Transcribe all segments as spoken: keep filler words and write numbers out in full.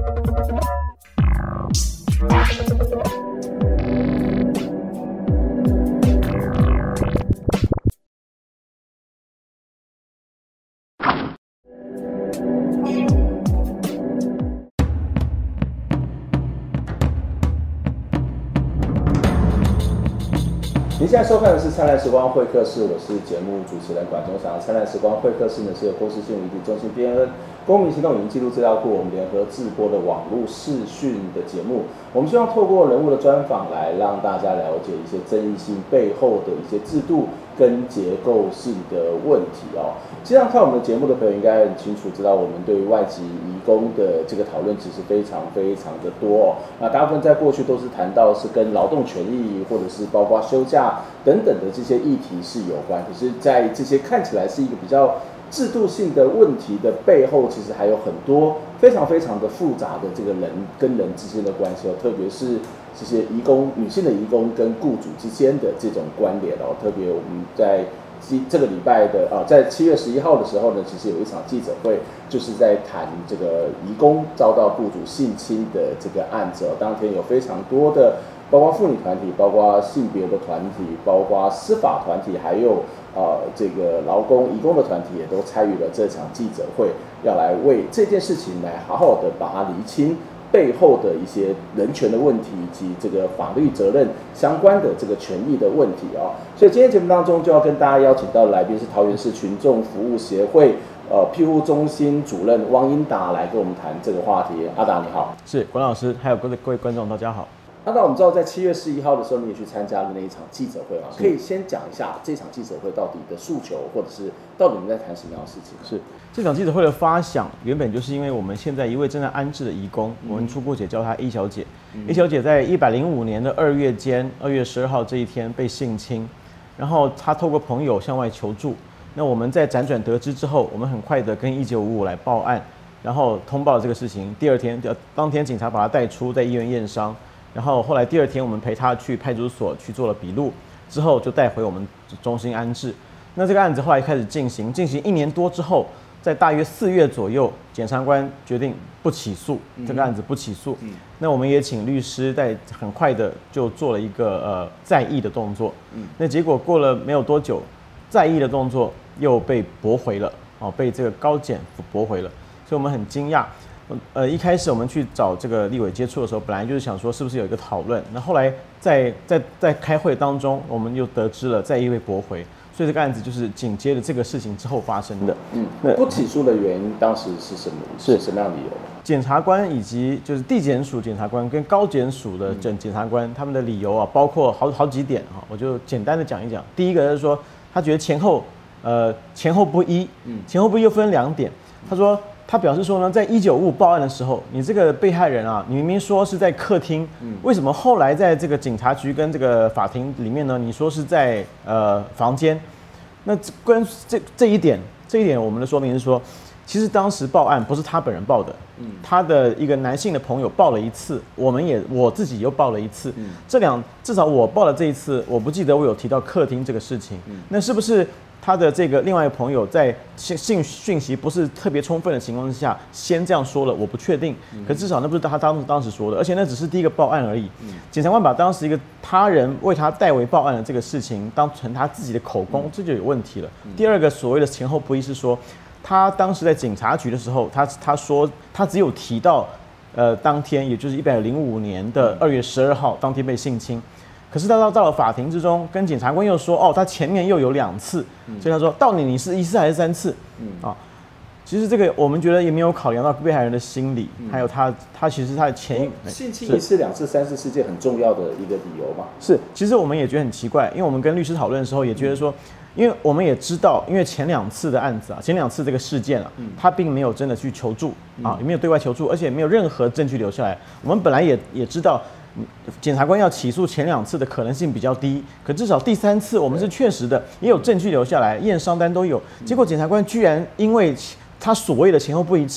您现在收看的是灿烂时光会客室，我是节目主持人管中祥。灿烂时光会客室呢是由公司新闻媒体中心 B N N 公民行动影音记录资料库我们联合制播的网络视讯的节目。我们希望透过人物的专访来让大家了解一些争议性背后的一些制度跟结构性的问题哦。实际上看我们的节目的朋友应该很清楚知道，我们对于外籍移工的这个讨论其实非常非常的多哦。那大部分在过去都是谈到是跟劳动权益或者是包括休假等等的这些议题是有关，可是在这些看起来是一个比较制度性的问题的背后，其实还有很多非常非常的复杂的这个人跟人之间的关系哦，特别是这些移工女性的移工跟雇主之间的这种关联哦，特别我们在这个礼拜的啊，在七月十一号的时候呢，其实有一场记者会，就是在谈这个移工遭到雇主性侵的这个案子哦。当天有非常多的，包括妇女团体，包括性别的团体，包括司法团体，还有呃这个劳工移工的团体，也都参与了这场记者会，要来为这件事情来好好的把它厘清背后的一些人权的问题，以及这个法律责任相关的这个权益的问题哦。所以今天节目当中就要跟大家邀请到的来宾是桃园市群众服务协会呃庇护中心主任汪英达来跟我们谈这个话题。阿达你好。 是管老师，还有各位各位观众大家好。 阿达，我们知道在七月十一号的时候，你也去参加了那一场记者会嘛？可以先讲一下这场记者会到底的诉求，或者是到底你们在谈什么样的事情？ 是这场记者会的发想，原本就是因为我们现在一位正在安置的移工，嗯、我们出过姐叫她 A 小姐。嗯、A 小姐在一百零五年的二月间，二月十二号这一天被性侵，然后她透过朋友向外求助。那我们在辗转得知之后，我们很快的跟一九五五来报案，然后通报了这个事情。第二天，当天警察把她带出，在医院验伤。然后后来第二天，我们陪他去派出所去做了笔录，之后就带回我们中心安置。那这个案子后来开始进行，进行一年多之后，在大约四月左右，检察官决定不起诉这个案子，不起诉。嗯、那我们也请律师在很快的就做了一个呃再议的动作。嗯、那结果过了没有多久，再议的动作又被驳回了，哦，被这个高检驳回了，所以我们很惊讶。呃，一开始我们去找这个立委接触的时候，本来就是想说是不是有一个讨论，那后来在在在开会当中，我们又得知了再议被驳回，所以这个案子就是紧接着这个事情之后发生的。 嗯，不起诉的原因当时是什么？是什么样的理由？ 检察官以及就是地检署检察官跟高检署的检检察官，他们的理由啊，包括好好几点啊，我就简单的讲一讲。第一个是说，他觉得前后呃前后不一，前后不一又分两点，他说。他表示说呢，在一九五五报案的时候，你这个被害人啊，你明明说是在客厅，嗯、为什么后来在这个警察局跟这个法庭里面呢，你说是在呃房间？那关于这这一点，这一点我们的说明是说，其实当时报案不是他本人报的，嗯、他的一个男性的朋友报了一次，我们也我自己又报了一次，嗯、这两至少我报了这一次，我不记得我有提到客厅这个事情，嗯、那是不是？他的这个另外一个朋友在信讯息不是特别充分的情况之下，先这样说了，我不确定。可至少那不是他当时当时说的，而且那只是第一个报案而已。检察官把当时一个他人为他代为报案的这个事情当成他自己的口供，这就有问题了。第二个所谓的前后不一是说，他当时在警察局的时候，他他说他只有提到，呃，当天也就是一百零五年的二月十二号当天被性侵。可是到到到了法庭之中，跟检察官又说，哦，他前面又有两次，嗯、所以他说，到底你是一次还是三次？嗯啊，其实这个我们觉得也没有考量到被害人的心理，嗯、还有他他其实他的前性侵一次、两次、三次是件很重要的一个理由嘛？ 是，其实我们也觉得很奇怪，因为我们跟律师讨论的时候也觉得说。嗯因为我们也知道，因为前两次的案子啊，前两次这个事件啊，嗯、他并没有真的去求助啊，也没有对外求助，而且没有任何证据留下来。我们本来也也知道，检察官要起诉前两次的可能性比较低，可至少第三次我们是确实的，也有证据留下来，验伤单都有。结果检察官居然因为他所谓的前后不一致，就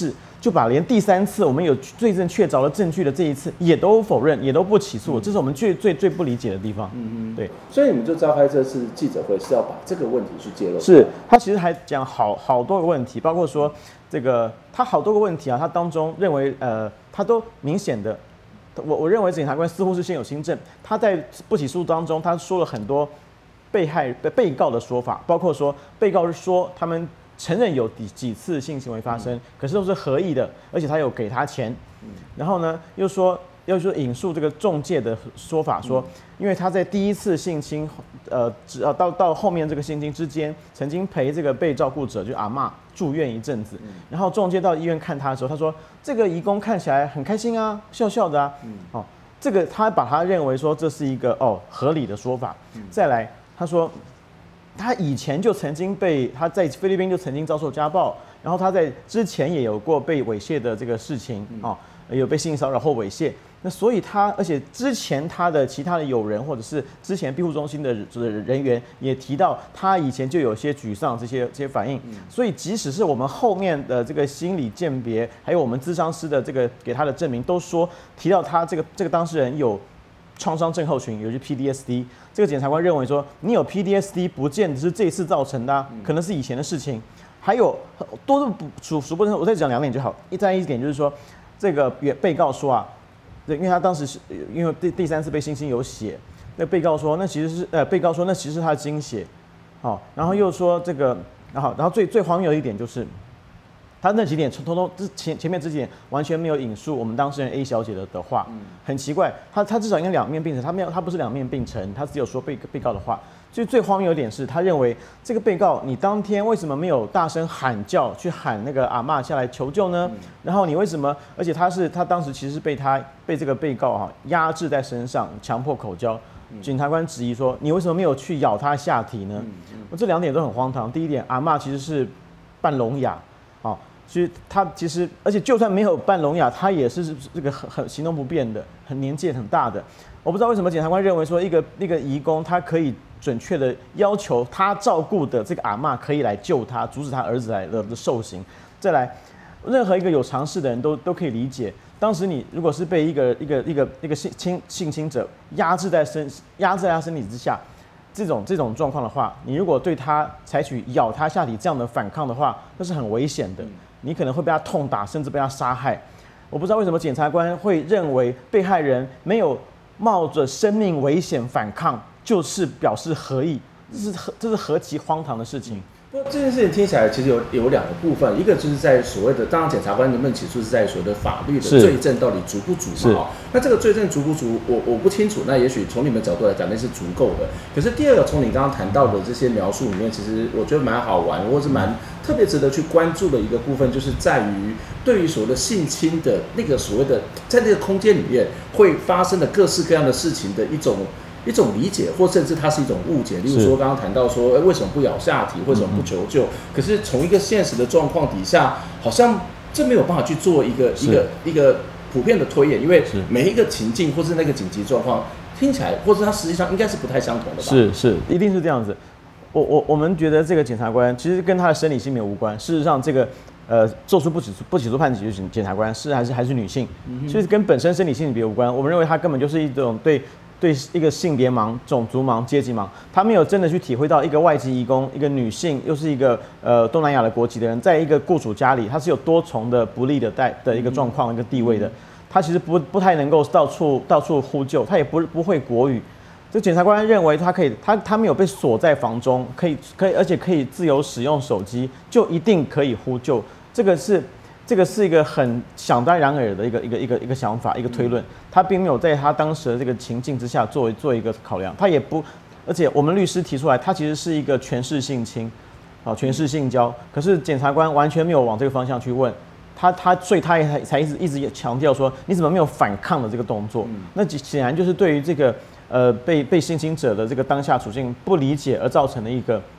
就把连第三次我们有罪证确凿的证据的这一次也都否认，也都不起诉，这是我们最最最不理解的地方。嗯嗯，对。 所以你们就召开这次记者会是要把这个问题去揭露。 是他其实还讲好好多个问题，包括说这个他好多个问题啊，他当中认为呃他都明显的，我我认为检察官似乎是先有心证，他在不起诉当中他说了很多被害被告的说法，包括说被告是说他们承认有几几次性行为发生，可是都是合意的，而且他有给他钱，然后呢又说又说引述这个仲介的说法说，因为他在第一次性侵，呃，呃到到后面这个性侵之间，曾经陪这个被照顾者就阿嬷住院一阵子，然后仲介到医院看他的时候，他说这个移工看起来很开心啊，笑笑的啊，哦，这个他把他认为说这是一个哦合理的说法，再来他说。他以前就曾经被他在菲律宾就曾经遭受家暴，然后他在之前也有过被猥亵的这个事情啊、哦，有被性骚扰或猥亵。那所以他，而且之前他的其他的友人或者是之前庇护中心的人员也提到，他以前就有些沮丧这些这些反应。所以即使是我们后面的这个心理鉴别，还有我们咨商师的这个给他的证明，都说提到他这个这个当事人有创伤症候群，尤其 P D S D。这个检察官认为说，你有 P D S D 不见得是这一次造成的、啊，可能是以前的事情。还有多的数数不胜，我再讲两点就好。一再一点就是说，这个被告说啊，因为他当时是因为第第三次被性侵有血，那被告说那其实是呃被告说那其实是他的精血，好、哦，然后又说这个，然后然后最最荒谬的一点就是。他那几点通通前前面这几点完全没有引述我们当事人 A 小姐的的话，很奇怪，他他至少应该两面并陈，他没有他不是两面并陈，他只有说被被告的话。所以最荒谬一点是他认为这个被告你当天为什么没有大声喊叫去喊那个阿嬷下来求救呢？然后你为什么？而且他是他当时其实是被他被这个被告哈压制在身上，强迫口交。检察官质疑说你为什么没有去咬他下体呢？这两点都很荒唐。第一点，阿嬷其实是半聋哑。哦，其实他其实，而且就算没有半聋哑，他也是这个很很行动不便的，很年纪很大的。我不知道为什么检察官认为说一个那个移工，他可以准确的要求他照顾的这个阿嬷可以来救他，阻止他儿子来的受刑。再来，任何一个有常识的人都都可以理解，当时你如果是被一个一个一个一个性侵性侵者压制在身压制在他身体之下。这种这种状况的话，你如果对他采取咬他下体这样的反抗的话，那是很危险的。你可能会被他痛打，甚至被他杀害。我不知道为什么检察官会认为被害人没有冒着生命危险反抗，就是表示合意，这是何这是何其荒唐的事情。 不过这件事情听起来其实有有两个部分，一个就是在所谓的，当然检察官能不能起诉是在所谓的法律的罪证到底足不足嘛？那这个罪证足不足，我我不清楚。那也许从你们角度来讲，那是足够的。可是第二个，从你刚刚谈到的这些描述里面，其实我觉得蛮好玩，或是蛮特别值得去关注的一个部分，就是在于对于所谓的性侵的那个所谓的在那个空间里面会发生的各式各样的事情的一种。一种理解，或甚至它是一种误解。例如说，刚刚谈到说，欸、为什么不咬下体，为什么不求救？可是从一个现实的状况底下，好像这没有办法去做一个一个一个普遍的推演，因为每一个情境或是那个紧急状况，听起来或者它实际上应该是不太相同的吧？ 是是，一定是这样子。我我我们觉得这个检察官其实跟他的生理性别无关，事实上这个。呃，做出不起诉不起诉判决的检察官是还是还是女性，其实跟本身生理性别无关。我们认为他根本就是一种对对一个性别盲、种族盲、阶级盲，他没有真的去体会到一个外籍移工，一个女性又是一个呃东南亚的国籍的人，在一个雇主家里，他是有多重的不利的待的一个状况、一个地位的，他其实不不太能够到处到处呼救，他也不不会国语。这检察官认为他可以，他他没有被锁在房中，可以可以，而且可以自由使用手机，就一定可以呼救。这个是这个是一个很想当然耳的一个一个一个一个想法，一个推论。他并没有在他当时的这个情境之下作为做一个考量，他也不，而且我们律师提出来，他其实是一个权势性侵，啊，权势性交。可是检察官完全没有往这个方向去问。他他所以他也才才一直一直强调说，你怎么没有反抗的这个动作？嗯、那显然就是对于这个呃被被性侵者的这个当下处境不理解而造成的一个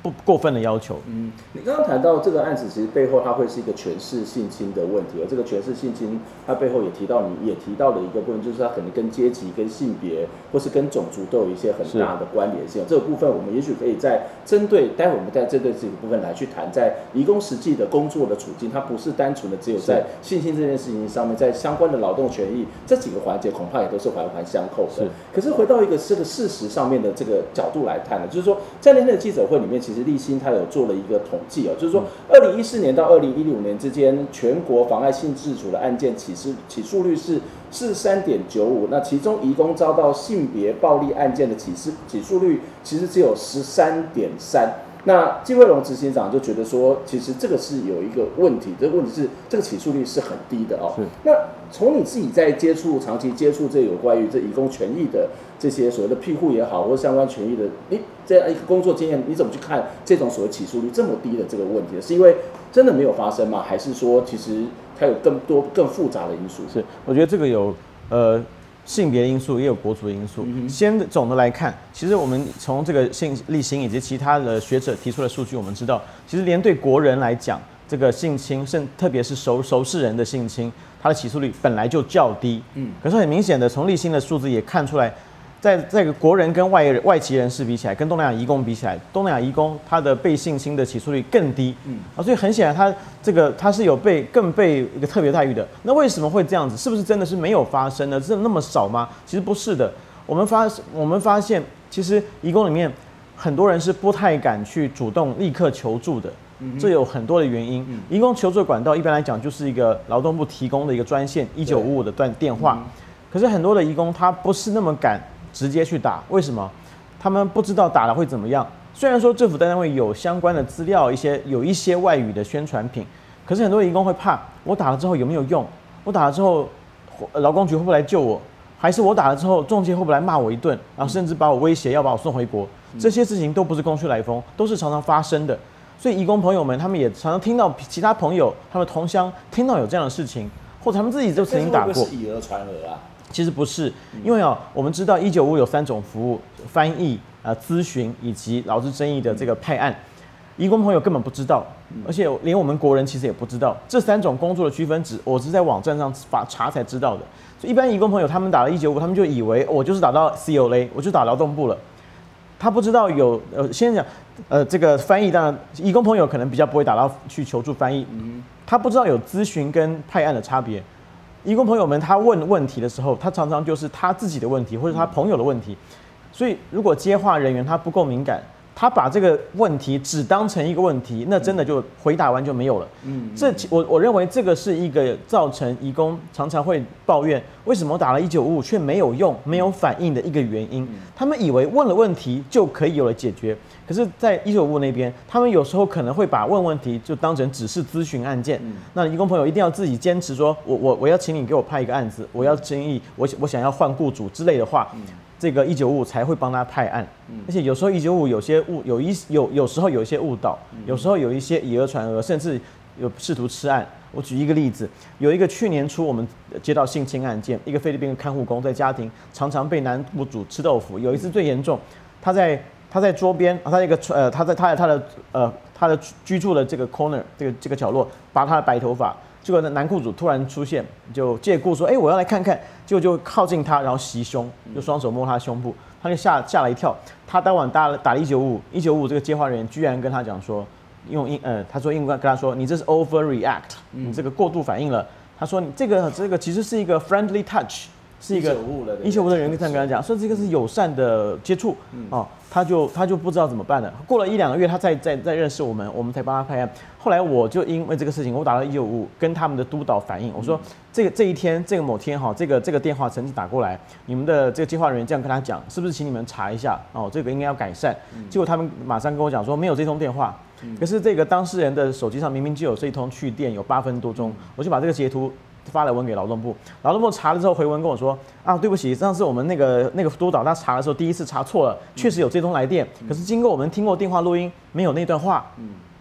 不过分的要求。 嗯，你刚刚谈到这个案子，其实背后它会是一个权势性侵的问题，而这个权势性侵，它背后也提到你也提到了一个部分，就是它可能跟阶级、跟性别或是跟种族都有一些很大的关联性。这个部分我们也许可以在针对，待会我们再针对这个部分来去谈，在移工实际的工作的处境，它不是单纯的只有在性侵这件事情上面，在相关的劳动权益这几个环节，恐怕也都是环环相扣的。可是回到一个这个事实上面的这个角度来看呢，就是说在那天的记者会里面，其实立新他有做了一个统计哦，就是说二零一四年到二零一五年之间，全国妨碍性自主的案件起诉起诉率是四十三点九五，那其中移工遭到性别暴力案件的起诉起诉率其实只有十三点三。那季惠荣执行长就觉得说，其实这个是有一个问题，这个问题是这个起诉率是很低的哦。那从你自己在接触、长期接触这有关于这移工权益的这些所谓的庇护也好，或者相关权益的，你这样一个工作经验，你怎么去看这种所谓起诉率这么低的这个问题？是因为真的没有发生吗？还是说其实它有更多更复杂的因素？ 是，我觉得这个有呃。性别因素也有国族的因素。嗯、先总的来看，其实我们从这个性立新以及其他的学者提出的数据，我们知道，其实连对国人来讲，这个性侵，甚特别是熟熟识人的性侵，它的起诉率本来就较低。嗯，可是很明显的，从立新的数字也看出来，在这个国人跟外外籍人士比起来，跟东南亚移工比起来，东南亚移工他的被性侵的起诉率更低。嗯，啊，所以很显然他这个他是有被更被一个特别待遇的。那为什么会这样子？是不是真的是没有发生呢？真的那么少吗？其实不是的。我们发我们发现，其实移工里面很多人是不太敢去主动立刻求助的。嗯、这有很多的原因。嗯、移工求助的管道一般来讲就是一个劳动部提供的一个专线一九五五的段电话。嗯、可是很多的移工他不是那么敢直接去打，为什么？他们不知道打了会怎么样。虽然说政府单位有相关的资料，一些有一些外语的宣传品，可是很多移工会怕，我打了之后有没有用？我打了之后，劳工局会不会来救我？还是我打了之后，仲介会不会来骂我一顿，然后甚至把我威胁要把我送回国？这些事情都不是空穴来风，都是常常发生的。所以移工朋友们，他们也常常听到其他朋友、他们同乡听到有这样的事情，或者他们自己就曾经打过。 会不会是以讹传讹啊？ 其实不是，因为哦，我们知道一九五有三种服务：翻译、呃咨询以及劳资争议的这个派案。移工朋友根本不知道，而且连我们国人其实也不知道这三种工作的区分值，我是在网站上查才知道的。所以一般移工朋友他们打了一九五，他们就以为我就是打到 C O A， 我就打劳动部了。他不知道有呃，先讲呃这个翻译，当然移工朋友可能比较不会打到去求助翻译，他不知道有咨询跟派案的差别。移工朋友们他问问题的时候，他常常就是他自己的问题或者他朋友的问题，所以如果接话人员他不够敏感，他把这个问题只当成一个问题，那真的就回答完就没有了。嗯，这我我认为这个是一个造成移工常常会抱怨为什么我打了一九五五却没有用、没有反应的一个原因。他们以为问了问题就可以有了解决，可是，在一九五五那边，他们有时候可能会把问问题就当成只是咨询案件。嗯、那移工朋友一定要自己坚持说，我我我要请你给我派一个案子，我要争议，我我想要换雇主之类的话。嗯，这个一九五五才会帮他派案，嗯、而且有时候一九五五有些误有一有有时候有一些误导，嗯、有时候有一些以讹传讹，甚至有试图吃案。我举一个例子，有一个去年初我们接到性侵案件，一个菲律宾的看护工在家庭常常被男雇主吃豆腐，有一次最严重，他在他在桌边，他一个呃他在他的他的呃他的居住的这个 corner 这个这个角落拔他的白头发。结果男雇主突然出现，就借故说：“哎、欸，我要来看看。”结果就靠近他，然后袭胸，就双手摸他胸部，他就吓吓了一跳。他当晚打了打了一九五五，一九五五这个接话人员居然跟他讲说，用英呃，他说英文跟他说：“你这是 overreact， 你这个过度反应了。”他说：“你这个这个其实是一个 friendly touch， 是一个一九五的人这样跟他讲，说这个是友善的接触哦。”他就他就不知道怎么办了。过了一两个月，他再再再认识我们，我们才帮他派案。后来我就因为这个事情，我打到一九五五，跟他们的督导反映，我说这个这一天，这个某天哈，这个这个电话曾经打过来，你们的这个接话人员这样跟他讲，是不是请你们查一下哦？这个应该要改善。结果他们马上跟我讲说没有这通电话，可是这个当事人的手机上明明就有这一通去电，有八分多钟，我就把这个截图发了文给劳动部，劳动部查了之后回文跟我说啊，对不起，上次我们那个那个督导他查的时候第一次查错了，确实有这通来电，可是经过我们听过电话录音，没有那段话。嗯，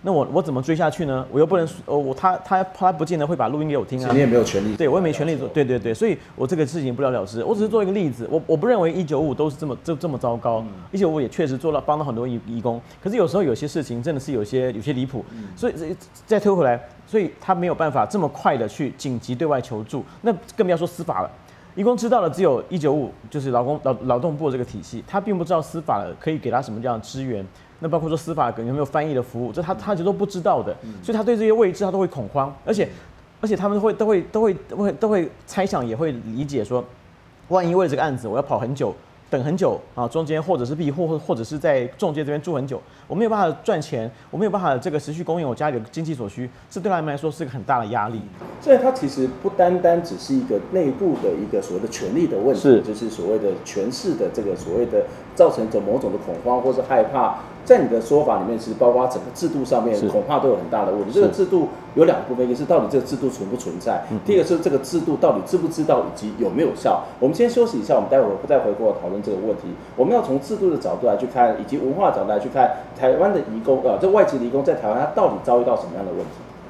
那我我怎么追下去呢？我又不能，哦，我他他他不见得会把录音给我听啊。 你也没有权利。 对，我也没权利做。对对对，所以我这个事情不了了之。我只是做一个例子，我我不认为一九五都是这么这这么糟糕。一九五也确实做了帮到很多义义工，可是有时候有些事情真的是有些有些离谱，所以再推回来，所以他没有办法这么快的去紧急对外求助，那更不要说司法了。移工知道了只有一九五，就是劳工劳劳动部这个体系，他并不知道司法可以给他什么样的支援。那包括说司法有没有翻译的服务，这他他其实都不知道的，所以他对这些未知他都会恐慌，而且而且他们会都会都会都会都会猜想，也会理解说，万一为了这个案子我要跑很久。等很久啊，中间或者是庇护，或或者是在中介这边住很久，我没有办法赚钱，我没有办法这个持续供应我家里的经济所需，这对他们来说是个很大的压力。 所以它其实不单单只是一个内部的一个所谓的权力的问题，是就是所谓的权势的这个所谓的造成着某种的恐慌或是害怕。在你的说法里面，其实包括整个制度上面，恐怕都有很大的问题。这个制度有两个部分，一个是到底这个制度存不存在，嗯、第二个是这个制度到底知不知道以及有没有效。我们先休息一下，我们待会儿再回过来讨论这个问题。我们要从制度的角度来去看，以及文化角度来去看台湾的移工啊，这外籍移工在台湾他到底遭遇到什么样的问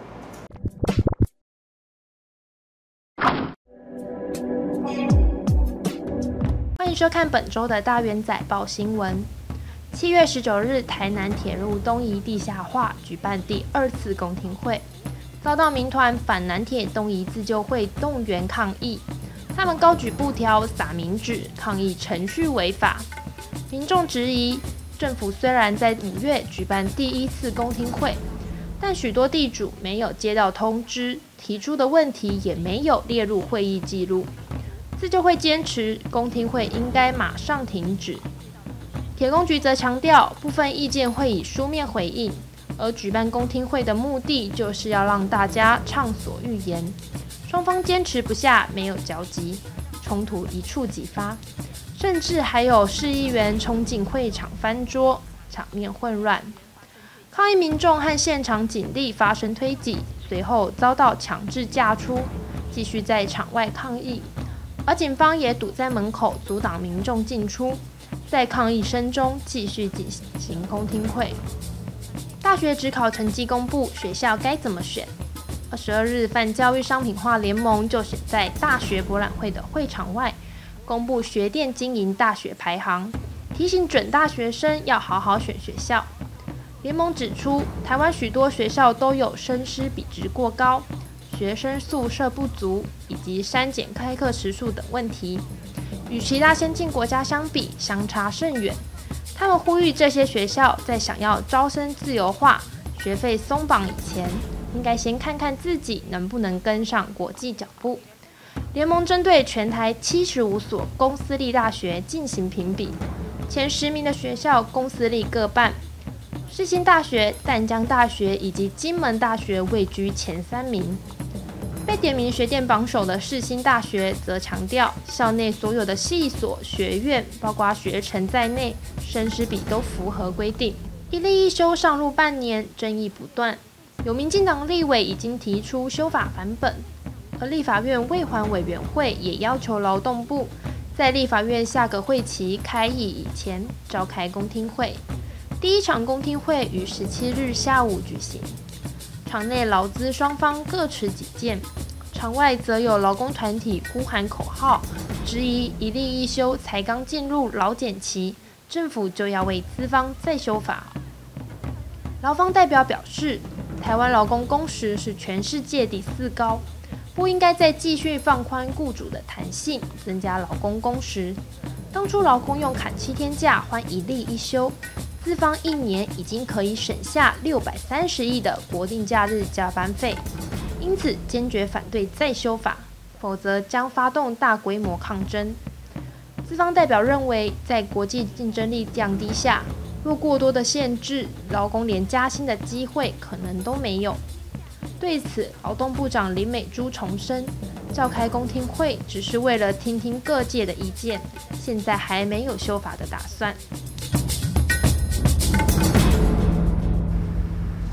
题？欢迎收看本周的大元载报新闻。七月十九日，台南铁路东移地下化举办第二次公听会，遭到民团反南铁东移自救会动员抗议。他们高举布条、撒冥纸，抗议程序违法。民众质疑，政府虽然在五月举办第一次公听会，但许多地主没有接到通知，提出的问题也没有列入会议记录。自救会坚持公听会应该马上停止。铁工局则强调，部分意见会以书面回应，而举办公听会的目的就是要让大家畅所欲言。双方坚持不下，没有交集，冲突一触即发，甚至还有市议员冲进会场翻桌，场面混乱。抗议民众和现场警力发生推挤，随后遭到强制架出，继续在场外抗议，而警方也堵在门口阻挡民众进出。在抗议声中继续进行公听会。大学指考成绩公布，学校该怎么选？二十二日，泛教育商品化联盟就选在大学博览会的会场外公布学店经营大学排行，提醒准大学生要好好选学校。联盟指出，台湾许多学校都有生师比值过高、学生宿舍不足以及删减开课时数等问题。与其他先进国家相比，相差甚远。他们呼吁这些学校在想要招生自由化、学费松绑以前，应该先看看自己能不能跟上国际脚步。联盟针对全台七十五所公私立大学进行评比，前十名的学校公私立各半，世新大学、淡江大学以及金门大学位居前三名。被点名学店榜首的世新大学则强调，校内所有的系所、学院，包括学程在内，生师比都符合规定。一例一修上路半年，争议不断。有民进党立委已经提出修法版本，而立法院卫环委员会也要求劳动部在立法院下个会期开议以前召开公听会。第一场公听会于十七日下午举行。场内劳资双方各持己见，场外则有劳工团体呼喊口号，质疑一例一修才刚进入劳检期，政府就要为资方再修法。劳方代表表示，台湾劳工工时是全世界第四高，不应该再继续放宽雇主的弹性，增加劳工工时。当初劳工用砍七天假换一例一休，资方一年已经可以省下六百三十亿的国定假日加班费，因此坚决反对再修法，否则将发动大规模抗争。资方代表认为，在国际竞争力降低下，若过多的限制，劳工连加薪的机会可能都没有。对此，劳动部长林美珠重申，召开公听会只是为了听听各界的意见，现在还没有修法的打算。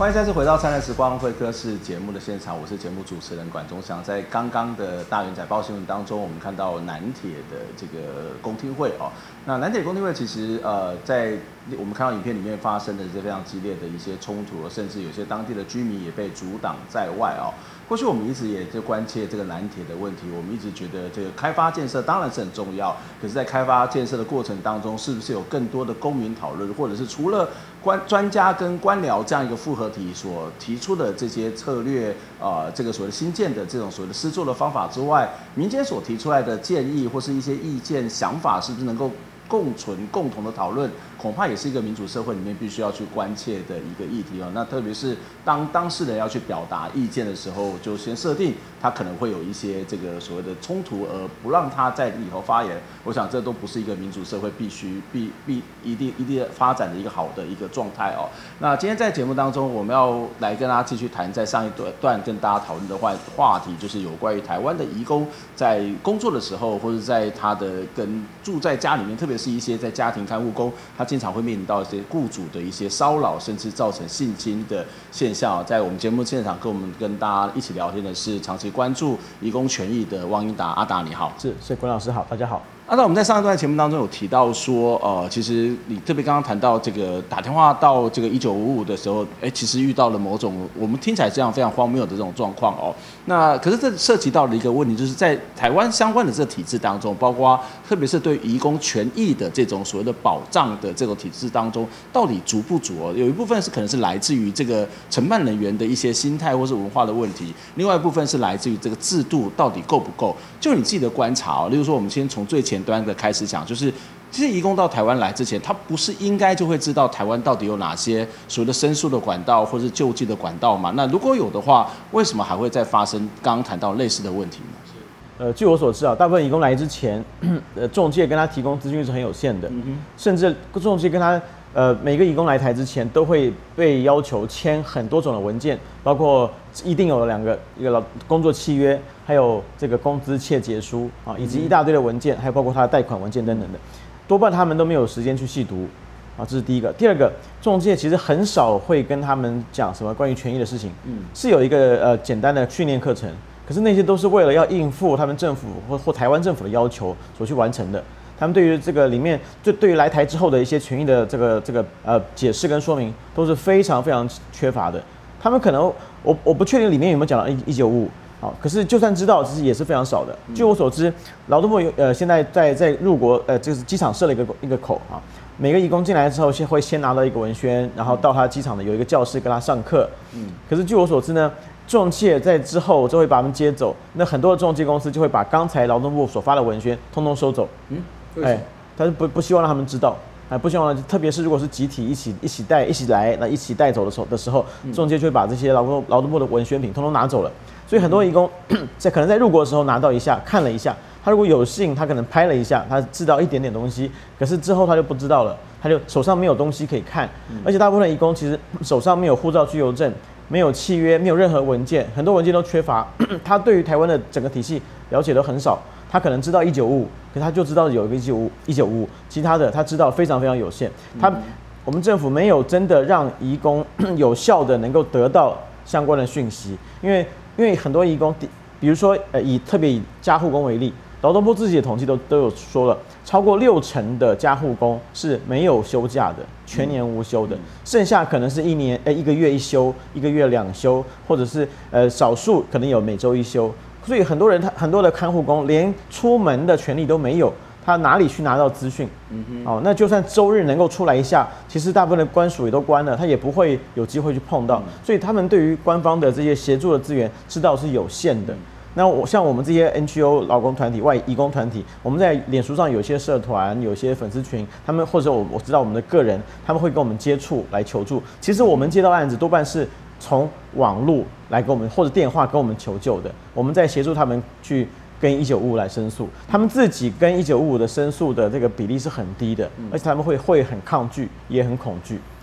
欢迎再次回到《灿烂时光会客室》节目的现场，我是节目主持人管中祥。在刚刚的大元载报新闻当中，我们看到南铁的这个公听会哦。那南铁公听会其实呃，在我们看到影片里面发生的是非常激烈的一些冲突，甚至有些当地的居民也被阻挡在外哦。过去我们一直也就关切这个南铁的问题，我们一直觉得这个开发建设当然是很重要，可是，在开发建设的过程当中，是不是有更多的公民讨论，或者是除了官专家跟官僚这样一个复合体所提出的这些策略，呃，这个所谓的新建的这种所谓的施作的方法之外，民间所提出来的建议或是一些意见想法，是不是能够共存、共同的讨论，恐怕也是一个民主社会里面必须要去关切的一个议题哦。那特别是当当事人要去表达意见的时候，就先设定他可能会有一些这个所谓的冲突，而不让他在里头发言。我想这都不是一个民主社会必须必必一定一定发展的一个好的一个状态哦。那今天在节目当中，我们要来跟大家继续谈，在上一段跟大家讨论的话话题，就是有关于台湾的移工在工作的时候，或者在他的跟住在家里面，特别是一些在家庭看护工，他经常会面临到一些雇主的一些骚扰，甚至造成性侵的现象。在我们节目现场跟我们跟大家一起聊天的是长期关注移工权益的汪英达，阿达你好。 是，所以管老师好，大家好。 阿达，我们在上一段节目当中有提到说，呃，其实你特别刚刚谈到这个打电话到这个一九五五的时候，哎，其实遇到了某种我们听起来这样非常荒谬的这种状况哦。那可是这涉及到了一个问题，就是在台湾相关的这个体制当中，包括特别是对移工权益的这种所谓的保障的这种体制当中，到底足不足哦？有一部分是可能是来自于这个承办人员的一些心态或是文化的问题，另外一部分是来自于这个制度到底够不够。就你自己的观察哦，例如说我们先从最前端的开始讲，就是其实移工到台湾来之前，他不是应该就会知道台湾到底有哪些所谓的申诉的管道或是救济的管道嘛？那如果有的话，为什么还会再发生刚刚谈到类似的问题呢？ 呃，据我所知啊，大部分移工来之前，呃，中介跟他提供资讯是很有限的，嗯、甚至中介跟他呃每个移工来台之前都会被要求签很多种的文件，包括一定有两个一个工作契约，还有这个工资切结书啊，以及一大堆的文件，还有包括他的贷款文件等等的，多半他们都没有时间去细读啊，这是第一个。第二个，中介其实很少会跟他们讲什么关于权益的事情，嗯，是有一个呃简单的训练课程。可是那些都是为了要应付他们政府或或台湾政府的要求所去完成的。他们对于这个里面，就对于来台之后的一些权益的这个这个呃解释跟说明，都是非常非常缺乏的。他们可能我我不确定里面有没有讲到一九五五，好，可是就算知道，其实也是非常少的。据我所知，劳动部呃现在在在入国呃就是机场设了一个一个口啊，每个移工进来之后，先会先拿到一个文宣，然后到他机场的有一个教室跟他上课。嗯，可是据我所知呢。仲介在之后就会把他们接走，那很多的仲介公司就会把刚才劳动部所发的文宣通通收走。嗯，哎，他是不不希望让他们知道，哎，不希望，特别是如果是集体一起一起带一起来，那一起带走的时候的时候，仲介就会把这些劳动劳动部的文宣品通通拿走了。所以很多移工在可能在入国的时候拿到一下，看了一下，他如果有幸，他可能拍了一下，他知道一点点东西，可是之后他就不知道了，他就手上没有东西可以看，而且大部分的移工其实手上没有护照居留证。没有契约，没有任何文件，很多文件都缺乏。他对于台湾的整个体系了解都很少，他可能知道一九五五，可是他就知道有一个一九五一九五五，其他的他知道非常非常有限。他我们政府没有真的让移工有效的能够得到相关的讯息，因为因为很多移工，比如说呃以特别以家护工为例。劳动部自己的统计都都有说了，超过六成的家护工是没有休假的，全年无休的，剩下可能是一年呃一个月一休，一个月两休，或者是呃少数可能有每周一休。所以很多人他很多的看护工连出门的权利都没有，他哪里去拿到资讯？嗯哼，哦，那就算周日能够出来一下，其实大部分的官署也都关了，他也不会有机会去碰到。所以他们对于官方的这些协助的资源知道是有限的。那我像我们这些 N G O 劳工团体、外移工团体，我们在脸书上有些社团、有些粉丝群，他们或者我我知道我们的个人，他们会跟我们接触来求助。其实我们接到案子多半是从网络来跟我们，或者电话跟我们求救的。我们在协助他们去跟一九五五来申诉，他们自己跟一九五五的申诉的这个比例是很低的，而且他们会会很抗拒，也很恐惧。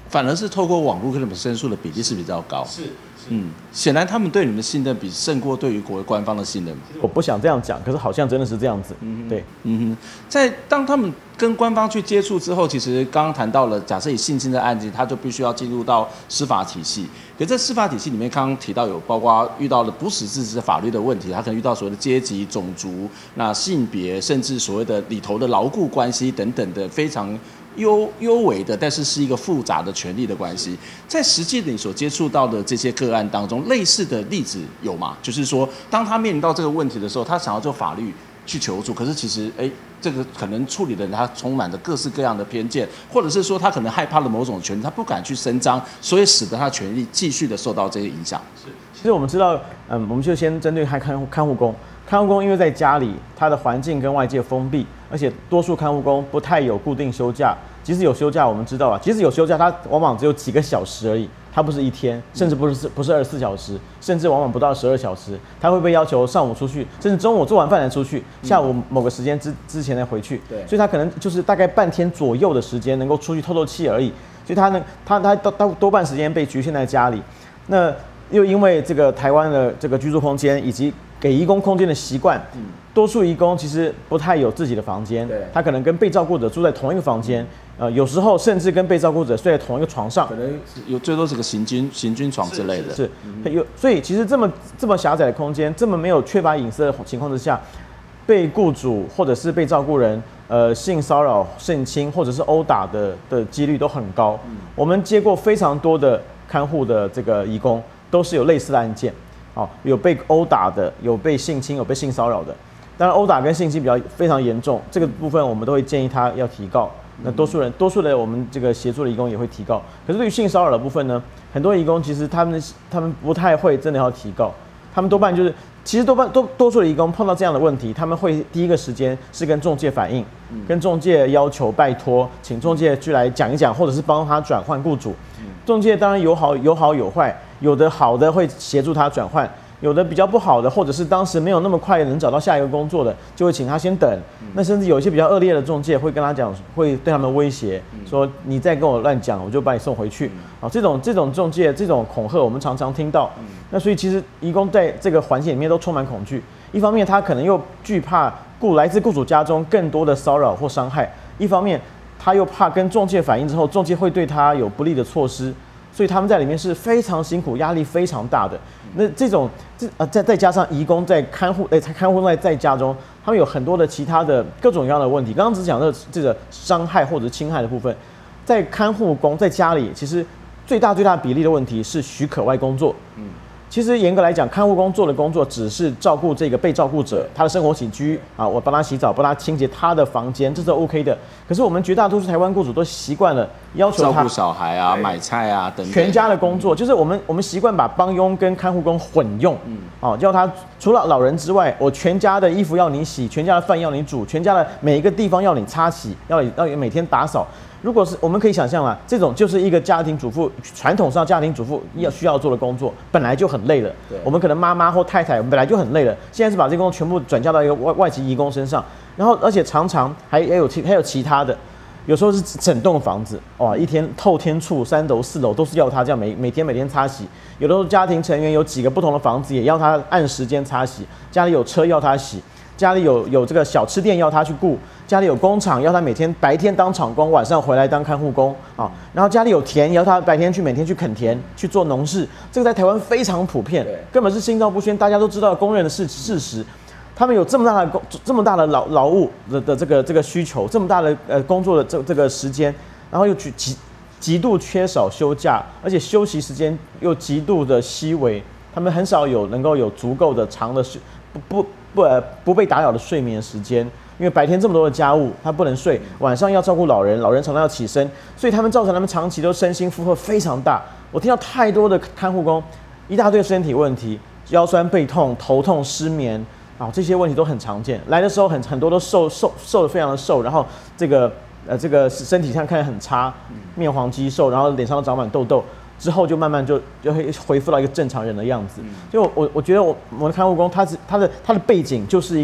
反而是透过网络跟你们申诉的比例是比较高。 是。 嗯，显然他们对你们的信任比胜过对于国官方的信任。 我不想这样讲，可是好像真的是这样子。嗯，对， 嗯哼，在当他们跟官方去接触之后，其实刚刚谈到了，假设以性侵的案件，他就必须要进入到司法体系。可在司法体系里面，刚刚提到有包括遇到了不实质的法律的问题，他可能遇到所谓的阶级、种族、那性别，甚至所谓的里头的牢固关系等等的非常。优优微的，但是是一个复杂的权利的关系。在实际你所接触到的这些个案当中，类似的例子有吗？就是说，当他面临到这个问题的时候，他想要做法律去求助，可是其实，哎，这个可能处理的人他充满着各式各样的偏见，或者是说他可能害怕了某种权利，他不敢去伸张，所以使得他的权利继续的受到这些影响。 是，其实我们知道，嗯，我们就先针对看看看护工。看护工因为在家里，他的环境跟外界封闭，而且多数看护工不太有固定休假。即使有休假，我们知道啊，即使有休假，他往往只有几个小时而已，他不是一天，甚至不是不是二十四小时，甚至往往不到十二小时。他会被要求上午出去，甚至中午做完饭才出去，下午某个时间之之前再回去。对，所以他可能就是大概半天左右的时间能够出去透透气而已。所以他呢，他他多多半时间被局限在家里。那又因为这个台湾的这个居住空间以及给移工空间的习惯，多数移工其实不太有自己的房间，他可能跟被照顾者住在同一个房间，呃，有时候甚至跟被照顾者睡在同一个床上， 可能有最多是个行军行军床之类的。 是，是有，所以其实这么这么狭窄的空间，这么没有缺乏隐私的情况之下，被雇主或者是被照顾人，呃，性骚扰、性侵或者是殴打的的几率都很高。嗯、我们接过非常多的看护的这个移工，都是有类似的案件。哦，有被殴打的，有被性侵，有被性骚扰的。当然，殴打跟性侵比较非常严重，这个部分我们都会建议他要提告。那多数人，多数的我们这个协助的移工也会提告。可是对于性骚扰的部分呢，很多移工其实他们他们不太会真的要提告，他们多半就是，其实多半多多数的移工碰到这样的问题，他们会第一个时间是跟仲介反映，跟仲介要求拜托，请仲介去来讲一讲，或者是帮他转换雇主。仲介当然有好有好有坏。有的好的会协助他转换，有的比较不好的，或者是当时没有那么快能找到下一个工作的，就会请他先等。那甚至有一些比较恶劣的仲介会跟他讲，会对他们威胁，说你再跟我乱讲，我就把你送回去。啊，这种这种仲介这种恐吓，我们常常听到。那所以其实移工在这个环境里面都充满恐惧。一方面他可能又惧怕雇来自雇主家中更多的骚扰或伤害，一方面他又怕跟仲介反映之后，仲介会对他有不利的措施。所以他们在里面是非常辛苦、压力非常大的。那这种，这呃，再再加上移工在看护，哎，看护在在家中，他们有很多的其他的各种各样的问题。刚刚只讲的这个伤害或者侵害的部分，在看护工在家里，其实最大最大比例的问题是许可外工作。嗯。其实严格来讲，看护工做的工作只是照顾这个被照顾者他的生活起居啊，我帮他洗澡，帮他清洁他的房间，这是 OK 的。可是我们绝大多数台湾雇主都习惯了要求他照顾小孩啊、买菜啊等等全家的工作，就是我们我们习惯把帮佣跟看护工混用，嗯，哦，叫他除了老人之外，我全家的衣服要你洗，全家的饭要你煮，全家的每一个地方要你擦洗，要你要你每天打扫。如果是我们可以想象啊，这种就是一个家庭主妇传统上家庭主妇要需要做的工作，本来就很累了。我们可能妈妈或太太本来就很累了，现在是把这个工作全部转嫁到一个外外籍移工身上，然后而且常常还也有其还有其他的，有时候是整栋房子哇，一天透天处三楼四楼都是要他这样每每天每天擦洗，有的时候家庭成员有几个不同的房子也要他按时间擦洗，家里有车要他洗。家里有有这个小吃店要他去顾，家里有工厂要他每天白天当厂工，晚上回来当看护工啊。然后家里有田，要他白天去每天去垦田去做农事，这个在台湾非常普遍，根本是心照不宣，大家都知道公认的事事实。他们有这么大的工这么大的劳劳务的的这个这个需求，这么大的呃工作的这这个时间，然后又极极极度缺少休假，而且休息时间又极度的稀微，他们很少有能够有足够的长的不不。不呃不被打扰的睡眠时间，因为白天这么多的家务，他不能睡，晚上要照顾老人，老人常常要起身，所以他们造成他们长期都身心负荷非常大。我听到太多的看护工，一大堆身体问题，腰酸背痛、头痛、失眠啊，这些问题都很常见。来的时候很很多都瘦瘦瘦的非常的瘦，然后这个呃这个身体上看起来很差，面黄肌瘦，然后脸上都长满痘痘。之后就慢慢就就会恢复到一个正常人的样子。就我我觉得我我的看护工他是他的他的背景就是一个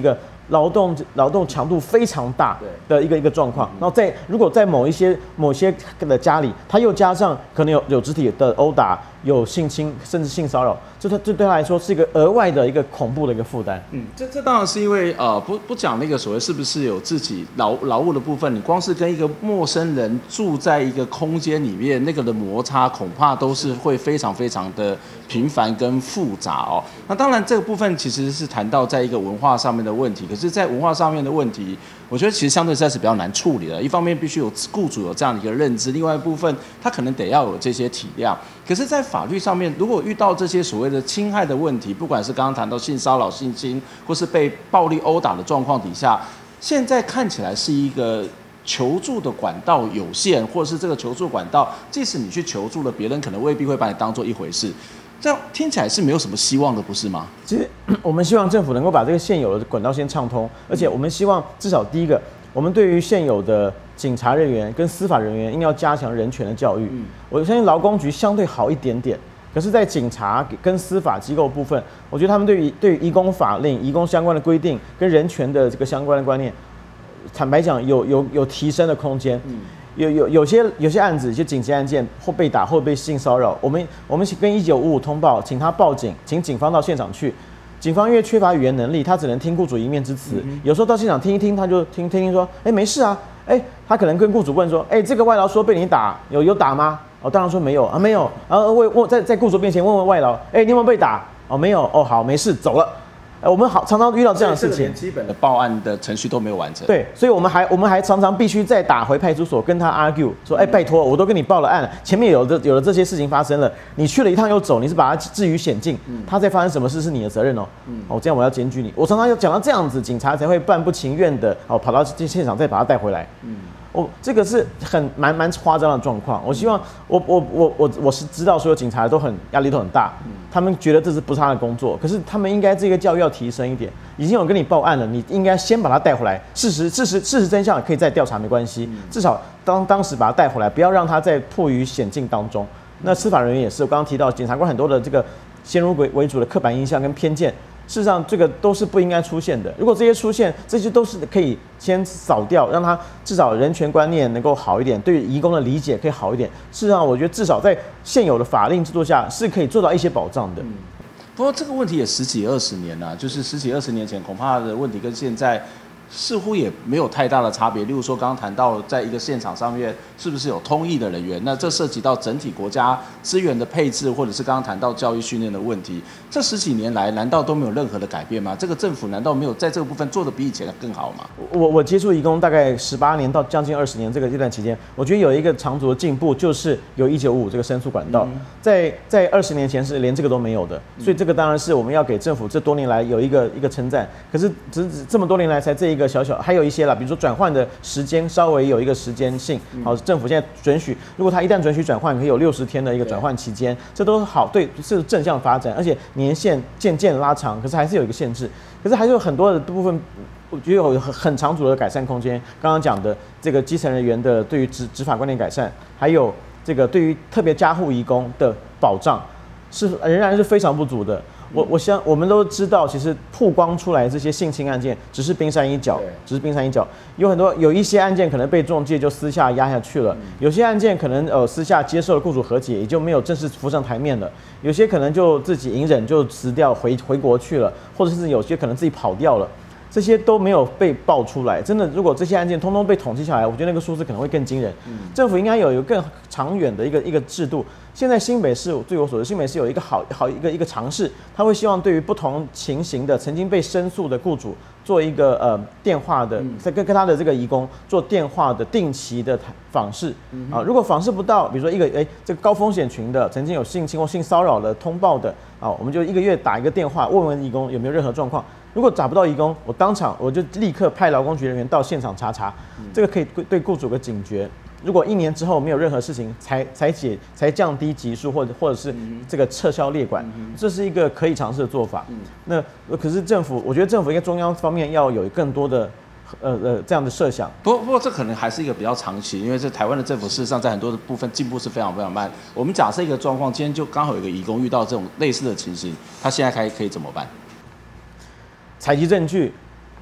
劳动劳动强度非常大的一个一个状况。然后在如果在某一些某些的家里，他又加上可能有有肢体的殴打、有性侵甚至性骚扰，这他这对他来说是一个额外的一个恐怖的一个负担。 嗯，这这当然是因为呃不不讲那个所谓是不是有自己劳劳务的部分，你光是跟一个陌生人住在一个空间里面，那个的摩擦恐怕都是会非常非常的频繁跟复杂哦。那当然这个部分其实是谈到在一个文化上面的问题，可是，在文化上面的问题，我觉得其实相对实在是比较难处理的。一方面必须有雇主有这样的一个认知，另外一部分他可能得要有这些体谅。可是，在法律上面，如果遇到这些所谓的侵害的问题，不管是刚刚谈到性骚扰、性侵，或是被暴力殴打的状况底下，现在看起来是一个求助的管道有限，或者是这个求助管道，即使你去求助了，别人可能未必会把你当做一回事。这样听起来是没有什么希望的，不是吗？ 其实我们希望政府能够把这个现有的管道先畅通，而且我们希望至少第一个，我们对于现有的警察人员跟司法人员，应该要加强人权的教育。嗯、我相信劳工局相对好一点点，可是，在警察跟司法机构部分，我觉得他们对于对于移工法令、移工相关的规定跟人权的这个相关的观念，坦白讲有有有提升的空间。嗯有有有些有些案子，就警局案件或被打或被性骚扰，我们我们跟一九五五通报，请他报警，请警方到现场去。警方因为缺乏语言能力，他只能听雇主一面之词。嗯、有时候到现场听一听，他就听听听说，哎、欸、没事啊，哎、欸、他可能跟雇主问说，哎、欸、这个外劳说被你打，有有打吗？哦当然说没有啊没有，然后问问在在雇主面前问问外劳，哎、欸、你有没有被打？哦没有，哦好没事走了。我们好常常遇到这样的事情， 基本的报案的程序都没有完成。 对，所以我们还我们还常常必须再打回派出所跟他 argue 说，哎、欸，拜托，我都跟你报了案了，前面有的有了这些事情发生了，你去了一趟又走，你是把他置于险境，嗯、他再发生什么事是你的责任哦。嗯、哦，这样我要检举你。我常常要讲到这样子，警察才会半不情愿的哦跑到现场再把他带回来。嗯。哦，这个是很蛮蛮夸张的状况。我希望我我我我我是知道所有警察都很压力都很大，嗯、他们觉得这是不是他的工作，可是他们应该这个教育要提升一点。已经有跟你报案了，你应该先把他带回来，事实事实事实真相可以再调查没关系，嗯、至少当当时把他带回来，不要让他再迫于险境当中。那司法人员也是，我刚刚提到检察官很多的这个先入为主的刻板印象跟偏见。事实上，这个都是不应该出现的。如果这些出现，这些都是可以先扫掉，让他至少人权观念能够好一点，对于移工的理解可以好一点。事实上，我觉得至少在现有的法令制度下是可以做到一些保障的。 嗯、不过这个问题也十几二十年了，就是十几二十年前，恐怕的问题跟现在似乎也没有太大的差别。例如说，刚刚谈到在一个现场上面是不是有通译的人员，那这涉及到整体国家资源的配置，或者是刚刚谈到教育训练的问题。这十几年来，难道都没有任何的改变吗？这个政府难道没有在这个部分做得比以前更好吗？ 我我接触移工大概十八年到将近二十年这个阶段期间，我觉得有一个长足的进步，就是有一九五五这个申诉管道，嗯、在在二十年前是连这个都没有的，所以这个当然是我们要给政府这多年来有一个一个称赞。可是只只这么多年来才这一个小小，还有一些啦，比如说转换的时间稍微有一个时间性，好，政府现在准许，如果他一旦准许转换，可以有六十天的一个转换期间，这都是好，对，是正向发展，而且年限渐渐拉长，可是还是有一个限制，可是还是有很多的部分，我觉得有很长足的改善空间。刚刚讲的这个基层人员的对于执执法观念改善，还有这个对于特别家户移工的保障，是仍然是非常不足的。我我想我们都知道，其实曝光出来这些性侵案件只是冰山一角，只是冰山一角。有很多有一些案件可能被仲介就私下压下去了，嗯、有些案件可能呃私下接受了雇主和解，也就没有正式浮上台面了。有些可能就自己隐忍就辞掉回回国去了，或者是有些可能自己跑掉了。这些都没有被爆出来，真的，如果这些案件通通被统计下来，我觉得那个数字可能会更惊人。嗯、政府应该有一个更长远的一个一个制度。现在新北市据我所知，新北市有一个好好一个一个尝试，他会希望对于不同情形的曾经被申诉的雇主，做一个呃电话的，在跟跟他的这个移工做电话的定期的访视。嗯、啊，如果访视不到，比如说一个哎这个高风险群的，曾经有性侵或性骚扰的通报的，啊，我们就一个月打一个电话，问问移工有没有任何状况。如果找不到移工，我当场我就立刻派劳工局人员到现场查查，嗯、这个可以对雇主个警觉。如果一年之后没有任何事情，才才解才降低级数，或者或者是这个撤销列管，嗯、这是一个可以尝试的做法。嗯、那可是政府，我觉得政府应该中央方面要有更多的呃呃这样的设想。 不不过这可能还是一个比较长期，因为这台湾的政府事实上在很多的部分进步是非常非常慢。我们假设一个状况，今天就刚好有一个移工遇到这种类似的情形，他现在可以可以怎么办？ 采集证据，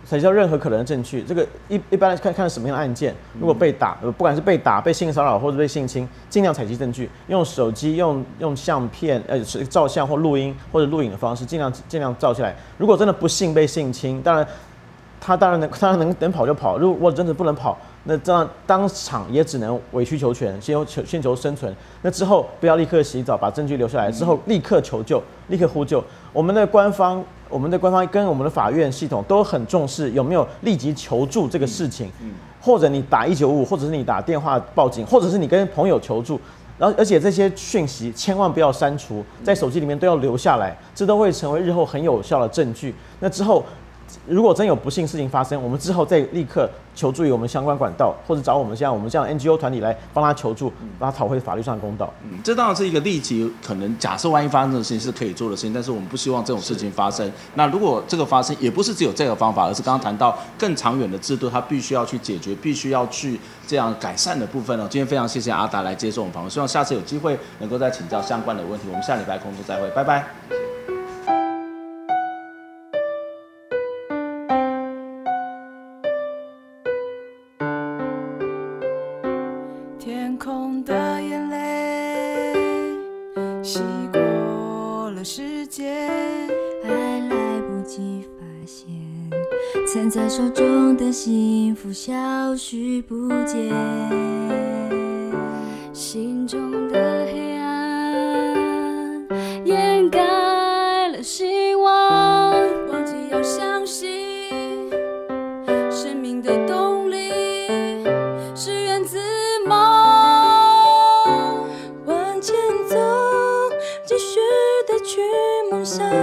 采集到任何可能的证据。这个一一般来看看什么样的案件，如果被打，呃，不管是被打、被性骚扰或者被性侵，尽量采集证据，用手机、用用相片、呃照相或录音或者录影的方式，尽量尽量照下来。如果真的不幸被性侵，当然他当然能当然能能跑就跑，如果真的不能跑，那这样当场也只能委曲求全，先求先求生存。那之后不要立刻洗澡，把证据留下来，之后立刻求救，立刻呼救。我们的官方。我们的官方跟我们的法院系统都很重视有没有立即求助这个事情，嗯嗯、或者你打一九五，或者是你打电话报警，或者是你跟朋友求助，然后而且这些讯息千万不要删除，在手机里面都要留下来，这都会成为日后很有效的证据。那之后，如果真有不幸事情发生，我们之后再立刻求助于我们相关管道，或者找我们像我们这样 N G O 团体来帮他求助，帮他讨回法律上的公道。 嗯，这当然是一个立即可能假设万一发生的事情是可以做的事情，但是我们不希望这种事情发生。那如果这个发生，也不是只有这个方法，而是刚刚谈到更长远的制度，它必须要去解决，必须要去这样改善的部分哦。今天非常谢谢阿达来接受我们访问，希望下次有机会能够再请教相关的问题。我们下礼拜空中再会，拜拜。 天空的眼泪洗过了世界， 还来不及发现，攥在手中的幸福消失不见，心中的黑暗掩盖了希望， 忘记要相信生命的动力是源自梦， 往前走，继续的去梦想。